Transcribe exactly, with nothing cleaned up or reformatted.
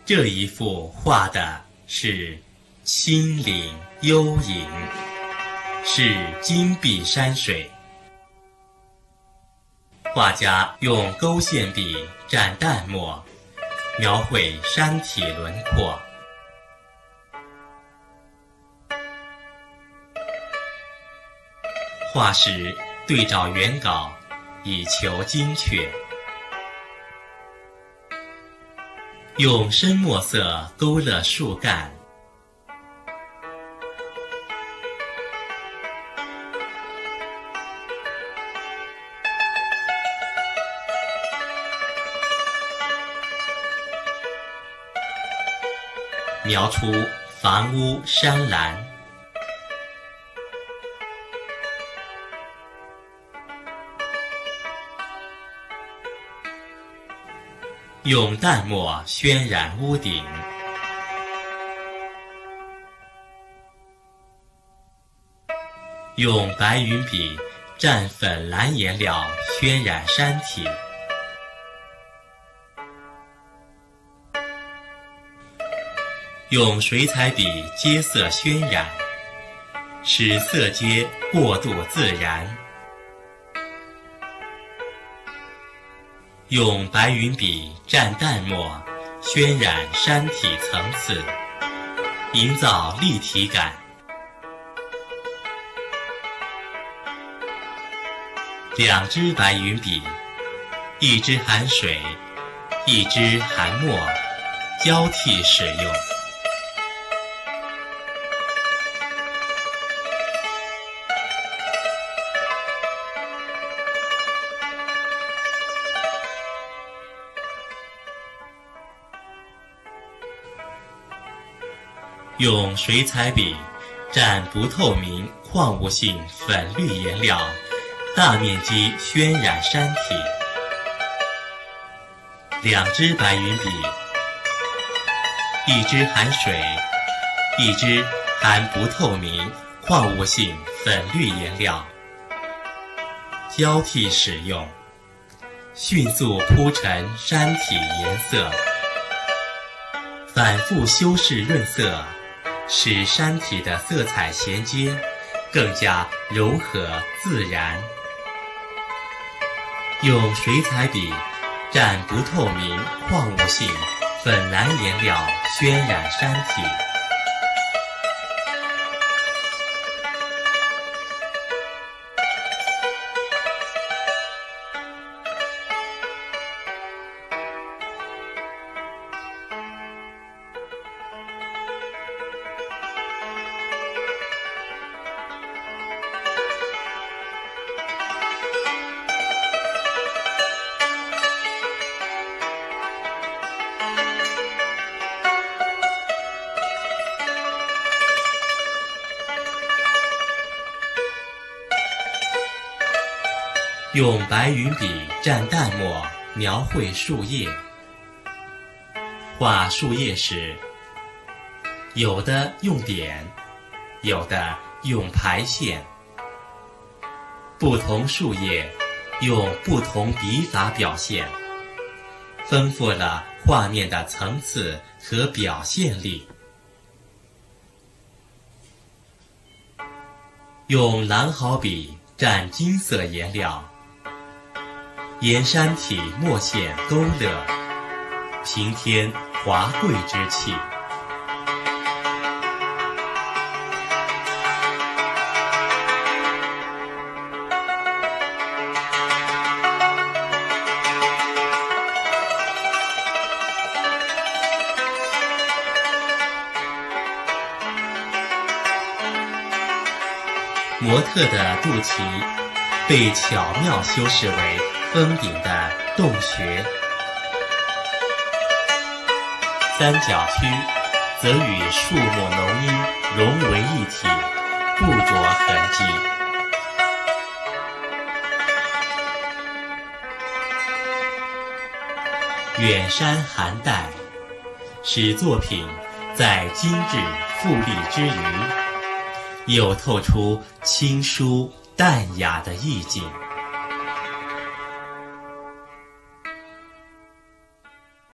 这一幅画的是清灵幽隐，是金碧山水。画家用勾线笔蘸淡墨，描绘山体轮廓。画时对照原稿，以求精确。用深墨色勾勒树干，描出房屋山岚。用淡墨渲染屋顶，用白云笔蘸粉蓝颜料渲染山体，用水彩笔接色渲染，使色阶过渡自然。用白云笔蘸淡墨渲染山体层次，营造立体感。两支白云笔，一支含水，一支含墨，交替使用。用水彩笔蘸不透明矿物性粉绿颜料，大面积渲染山体。两支白云笔，一支含水，一支含不透明矿物性粉绿颜料，交替使用，迅速铺陈山体颜色，反复修饰润色，使山体的色彩衔接更加柔和自然。用水彩笔蘸不透明矿物性粉蓝颜料渲染山体。用白云笔蘸淡墨描绘树叶。画树叶时，有的用点，有的用排线，不同树叶用不同笔法表现，丰富了画面的层次和表现力。用狼毫笔蘸金色颜料，沿山体墨线勾勒，平添华贵之气。模特的肚脐被巧妙修饰为峰顶的洞穴，三角区则与树木浓荫融为一体，不着痕迹。远山寒带，使作品在精致富丽之余，又透出清疏淡雅的意境。